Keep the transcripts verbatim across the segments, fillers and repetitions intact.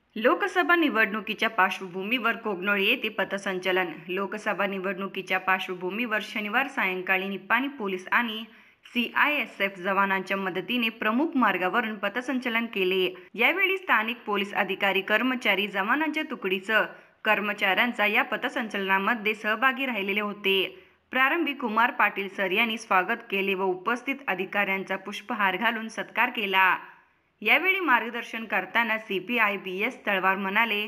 लोकसभा निवडणुकीच्या पार्श्वभूमीवर कोगनोळी येथे पथसंचलन। लोकसभा निवडणुकीच्या पार्श्वभूमीवर शनिवार सायंकाळी निपाणी पोलीस आणि सी आय एस एफ जवानांच्या मदतीने प्रमुख मार्गावरून पथसंचलन केले। यावेळी स्थानिक पोलीस अधिकारी, कर्मचारी, जवानांच्या तुकडीसह कर्मचाऱ्यांचा या पथसंचलनामध्ये सहभागी राहिलेले होते। प्रारंभी कुमार पाटील सर यांनी स्वागत केले व उपस्थित अधिकाऱ्यांचा पुष्पहार घालून सत्कार केला। यावेळी मार्गदर्शन करताना C P I B S Talwar म्हणाले,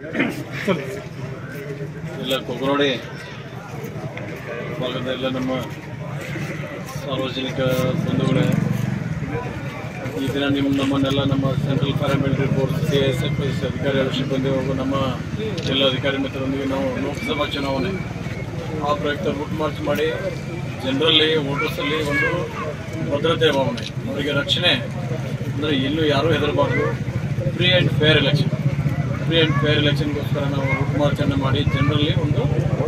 कोगनोळी ಭಾಗದೆಲ್ಲ ನಮ್ಮ ಸಾರ್ವಜನಿಕ ಬಂಧುಗಳೇ, ಈ ದಿನ ನಿಮ್ಮ ನಮ್ಮನ್ನೆಲ್ಲ ನಮ್ಮ central paramilitary force C S F ಅಧಿಕಾರಿಗಳ ಸಿಬ್ಬಂದಿ ಹಾಗೂ ನಮ್ಮ ಎಲ್ಲ ಅಧಿಕಾರಿ ಮಿತ್ರರೊಂದಿಗೆ ನಾವು ಲೋಕಸಭಾ ಚುನಾವಣೆ ಆ ಪ್ರಯುಕ್ತ ರೂಟ್ ಮಾರ್ಚ್ ಮಾಡಿ ಜನರಲ್ಲಿ ವೋಟರ್ಸಲ್ಲಿ ಒಂದು ಭದ್ರತೆ ಭಾವನೆ, ಅವರಿಗೆ ರಕ್ಷಣೆ ಅಂದರೆ ಎಲ್ಲೂ ಯಾರೂ ಹೆದರಬಾರ್ದು, free and fair election free and fair ಎಲೆಕ್ಷನ್ಗೋಸ್ಕರ ನಾವು ರೂಟ್ ಮಾರ್ಚನ್ನು ಮಾಡಿ ಜನರಲ್ಲಿ ಒಂದು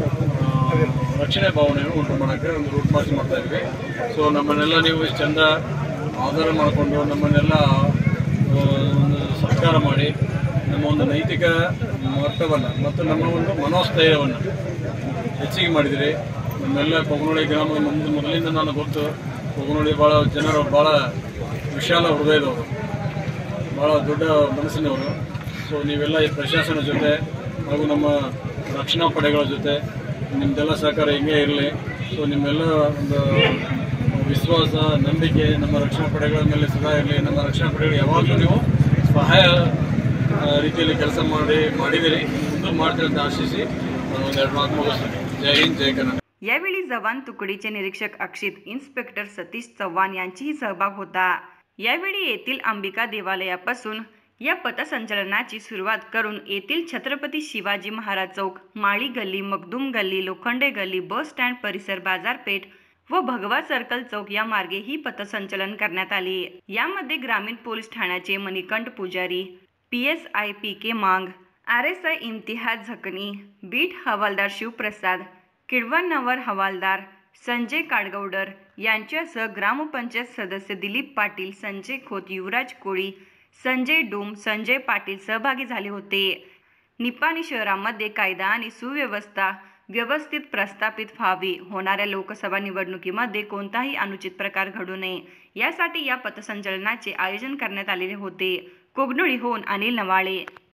ರಕ್ಷಣೆ ಭಾವನೆಯನ್ನು ಉಂಟು ಮಾಡೋಕ್ಕೆ ಒಂದು ರೂಟ್ ಮಾರ್ಚ್ ಮಾಡ್ತಾ ಇದ್ವಿ। ಸೊ ನಮ್ಮನ್ನೆಲ್ಲ ನೀವು ಇಷ್ಟು ಚಂದ ಆಧಾರ ಮಾಡಿಕೊಂಡು ನಮ್ಮನ್ನೆಲ್ಲ ಒಂದು ಸತ್ಕಾರ ಮಾಡಿ ನಮ್ಮ ಒಂದು ನೈತಿಕ ಮಟ್ಟವನ್ನು ಮತ್ತು ನಮ್ಮ ಒಂದು ಮನೋಸ್ಥೈರ್ಯವನ್ನು ಹೆಚ್ಚಿಗೆ ಮಾಡಿದಿರಿ। ನಮ್ಮೆಲ್ಲ ಕೊಗನೋಳಿ ಗ್ರಾಮದ ನಮ್ಮದು ಮೊದಲಿಂದ ನಾನು ಗೊತ್ತು, ಕೊಗನೋಳಿ ಭಾಳ ಜನರು ಭಾಳ ವಿಶಾಲ ಹೃದಯದವರು, ಭಾಳ ದೊಡ್ಡ ಮನಸ್ಸಿನವರು। ಸೊ ನೀವೆಲ್ಲ ಈ ಪ್ರಶಾಸನ ಜೊತೆ ಹಾಗೂ ನಮ್ಮ ರಕ್ಷಣಾ ಪಡೆಗಳ ಜೊತೆ ನಿಮ್ಮದೆಲ್ಲ ಸಹಕಾರ ಹಿಂಗೆ ಇರಲಿ। ಸೊ ನಿಮ್ಮೆಲ್ಲ ಒಂದು ವಿಶ್ವಾಸ, ನಂಬಿಕೆ ನಮ್ಮ ರಕ್ಷಣಾ ಪಡೆಗಳ ಮೇಲೆ ಸದಾ ಇರಲಿ। ನಮ್ಮ ರಕ್ಷಣಾ ಪಡೆಗಳು ಯಾವಾಗಲೂ ನೀವು ಸಹಾಯ ರೀತಿಯಲ್ಲಿ ಕೆಲಸ ಮಾಡಿ ಮಾಡಿದಿರಿ, ಮುಂದೆ ಮಾಡ್ತೀರಿ ಅಂತ ಆಶಿಸಿ ನಾನು ಒಂದೆರಡು ಮಾತು ಮುಗಿಸ್ತೀನಿ। जय हिंद, जय कन्नड। यावेळी जवान तुकडीचे निरीक्षक अक्षित, इन्स्पेक्टर सतीश चव्हाण यांचाही सहभाग होता। यावेळी येथील अंबिका देवालयापासून या पथसंचलनाची सुरुवात करून येथील छत्रपती शिवाजी महाराज चौक, माळी गल्ली, मखदूम गल्ली, लोखंडे गल्ली, बस स्टँड परिसर, बाजारपेठ व भगवा सर्कल चौक या मार्गे ही पथसंचलन करण्यात आले। यामध्ये ग्रामीण पोलीस ठाण्याचे Manikanth Pujari, P S I P K Mang, R S I Imtihaz Jhakani, beat हवालदार शिवप्रसाद, किडवणनवर हवालदार संजय काडगौडर यांच्यासह ग्रामपंचायत सदस्य दिलीप पाटील, संजय खोत, युवराज कोळी, संजय डोम, संजय पाटील सहभागी झाले होते। निपाणी शहरामध्ये कायदा आणि सुव्यवस्था व्यवस्थित प्रस्थापित व्हावी, होणाऱ्या लोकसभा निवडणुकीमध्ये कोणताही अनुचित प्रकार घडू नये यासाठी या पथसंचलनाचे आयोजन करण्यात आलेले होते। कोगनोळीहून अनिल नवाळे।